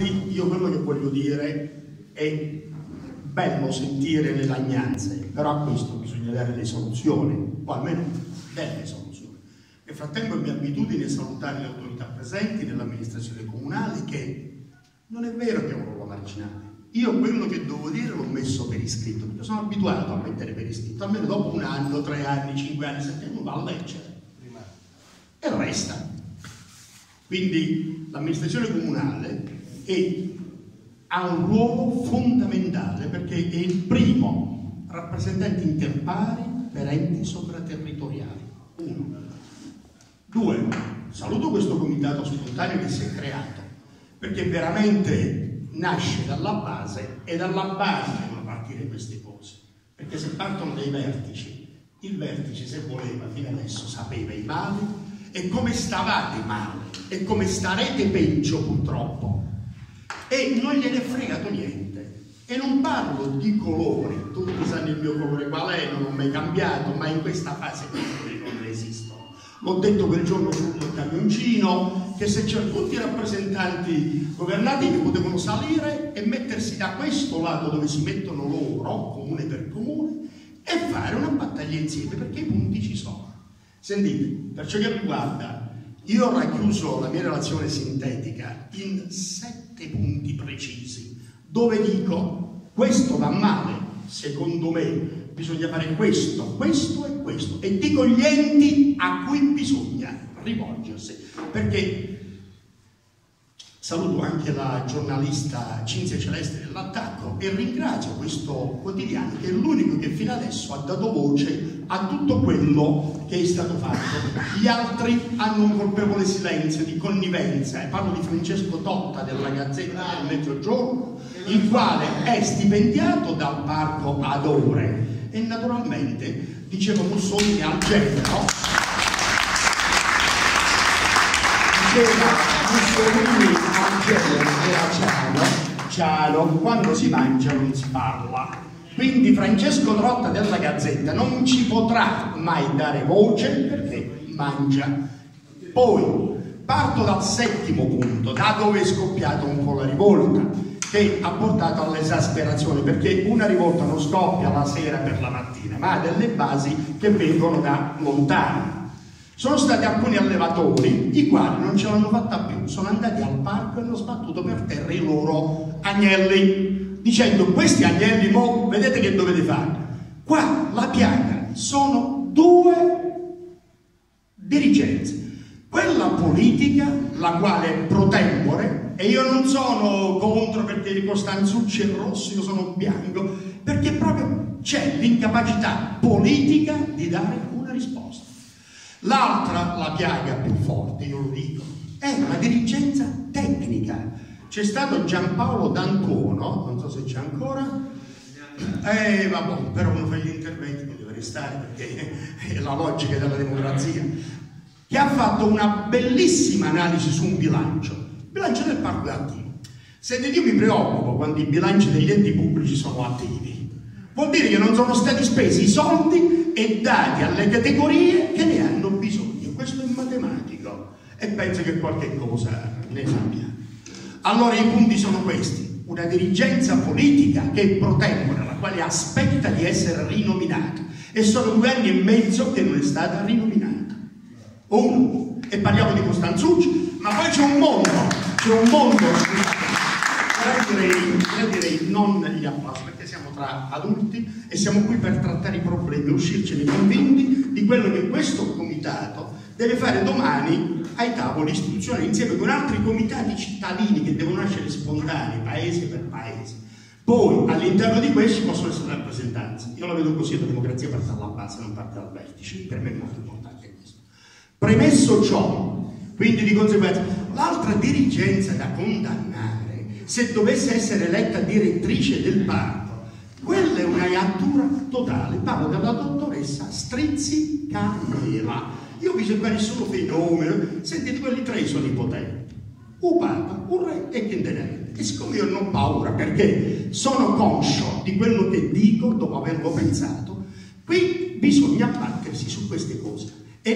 avanti, io quello che voglio dire è bello sentire le lagnanze, però a questo bisogna dare le soluzioni, o almeno delle soluzioni. Nel frattempo è mia abitudine salutare le autorità presenti nell'amministrazione comunale, che non è vero che è un ruolo marginale. Io quello che devo dire l'ho messo per iscritto, perché sono abituato a mettere per iscritto, almeno dopo 1 anno, 3 anni, 5 anni, 7 anni, va a leggere e resta. Quindi l'amministrazione comunale ha un ruolo fondamentale, perché è il primo rappresentante interpari per enti sovraterritoriali. 1. 2. Saluto questo comitato spontaneo che si è creato, perché veramente nasce dalla base, e dalla base devono partire queste cose, perché se partono dai vertici, il vertice, se voleva, fino adesso sapeva i mali e come stavate male e come starete peggio purtroppo, e non gliene è fregato niente. E non parlo di colori, tutti sanno il mio colore qual è, non ho mai cambiato, ma in questa fase non esistono. L'ho detto quel giorno sul camioncino, che se c'erano tutti i rappresentanti governativi potevano salire e mettersi da questo lato dove si mettono loro, comune per comune, e fare una battaglia insieme, perché i punti ci sono. Sentite, per ciò che riguarda, io ho racchiuso la mia relazione sintetica in 7 punti precisi, dove dico: questo va male, secondo me bisogna fare questo, questo e questo, e dico gli enti a cui bisogna rivolgersi, perché saluto anche la giornalista Cinzia Celeste dell'Attacco e ringrazio questo quotidiano, che è l'unico che fino adesso ha dato voce a tutto quello che è stato fatto. Gli altri hanno un colpevole silenzio di connivenza, e parlo di Francesco Totta della Gazzetta del Mezzogiorno, il quale è stipendiato dal parco ad ore, e naturalmente, diceva Mussolini al genero, era Ciano, quando si mangia non si parla. Quindi Francesco Totta della Gazzetta non ci potrà mai dare voce, perché mangia. Poi parto dal 7° punto, da dove è scoppiata un po' la rivolta, che ha portato all'esasperazione, perché una rivolta non scoppia la sera per la mattina, ma ha delle basi che vengono da lontano. Sono stati alcuni allevatori i quali non ce l'hanno fatta più, sono andati al parco e hanno sbattuto per terra i loro agnelli, dicendo: questi agnelli mo vedete che dovete fare. Qua la piaga sono 2 dirigenze, quella politica, la quale è pro tempore, e io non sono contro perché di Costanzucci è rosso, io sono bianco, perché proprio c'è l'incapacità politica di dare una risposta. L'altra, la piaga più forte, io lo dico, è la dirigenza tecnica. C'è stato Giampaolo D'Antuono, non so se c'è ancora, vabbè, però uno fa gli interventi che deve restare, perché è la logica della democrazia, che ha fatto una bellissima analisi su un bilancio. Il bilancio del parco è attivo. Sentite, io mi preoccupo quando i bilanci degli enti pubblici sono attivi. Vuol dire che non sono stati spesi i soldi e dati alle categorie che ne hanno bisogno. Questo è matematico, e penso che qualche cosa ne sappia. Allora i punti sono questi: una dirigenza politica che è pro tempore, la quale aspetta di essere rinominata, e sono 2 anni e mezzo che non è stata rinominata. 1. E parliamo di Costanzucci, ma poi c'è un mondo, io direi non gli applausi, perché siamo tra adulti e siamo qui per trattare i problemi, uscircene convinti di quello che questo comitato deve fare domani ai tavoli istituzionali, insieme con altri comitati cittadini che devono nascere spontanei, paese per paese. Poi all'interno di questi possono essere rappresentanze. Io la vedo così: la democrazia parte dalla base, non parte dal vertice. Per me è molto importante questo. Premesso ciò, quindi di conseguenza, l'altra dirigenza da condannare, se dovesse essere eletta direttrice del parco, quella è una iattura totale. Parlo della dottoressa Strizzi Carmela. Io ho visto qua nessuno fenomeno. Sentite, quelli 3 sono i potenti: un papa, un re e chi te ne rende. E siccome io non ho paura, perché sono conscio di quello che dico dopo averlo pensato, qui bisogna battersi su queste cose. E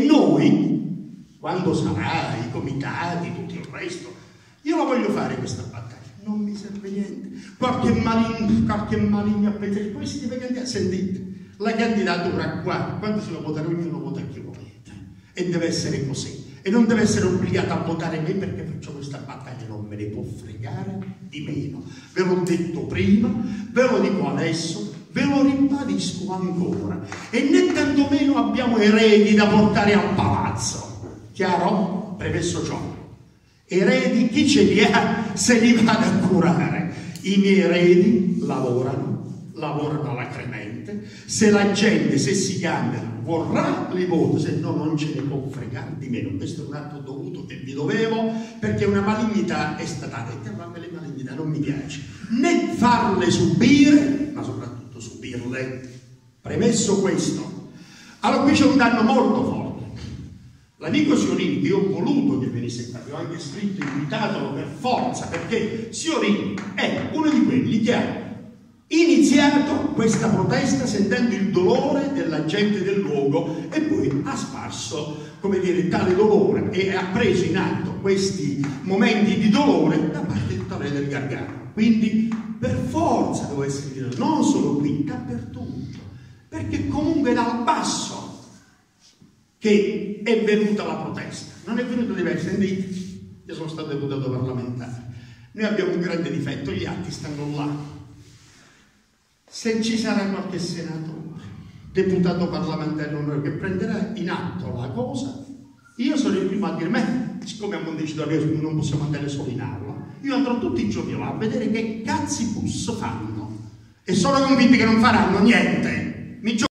noi, quando sarà i comitati, tutto il resto, io la voglio fare questa battaglia. serve niente. Qualche maligno a pensare, poi si deve candidare. Sentite, la candidatura qua, quando si va a votare, ognuno vota chi vuole. E deve essere così. E non deve essere obbligato a votare me perché faccio questa battaglia, non me ne può fregare di meno. Ve l'ho detto prima, ve lo dico adesso, ve lo ribadisco ancora. E né tantomeno abbiamo eredi da portare al palazzo. Chiaro? Premesso ciò. Eredi, chi ce li ha se li vada a curare? I miei eredi lavorano alacremente. Se la gente, se si candida, vorrà li vota, se no non ce ne può fregare di meno. Questo è un atto dovuto che vi dovevo, perché una malignità è stata detta, ma le malignità non mi piace né farle subire, ma soprattutto subirle. Premesso questo, allora qui c'è un danno molto forte. L'amico Siorini, che io ho voluto che venisse qua, vi ho anche scritto, invitatelo per forza, perché Siorini è uno di quelli che ha iniziato questa protesta sentendo il dolore della gente del luogo e poi ha sparso, come dire, tale dolore e ha preso in atto questi momenti di dolore da parte di tutta del Gargano. Quindi per forza devo essere non solo qui, dappertutto, perché comunque dal basso che è venuta la protesta, non è venuta diversa. Sentite, io sono stato deputato parlamentare, noi abbiamo un grande difetto, gli atti stanno là. Se ci sarà qualche senatore, deputato parlamentare che prenderà in atto la cosa, io sono il primo a dire, siccome a Montecitorio non possiamo andare solo in aula, io andrò tutti i giorni là a vedere che cazzi bus fanno e sono convinti che non faranno niente.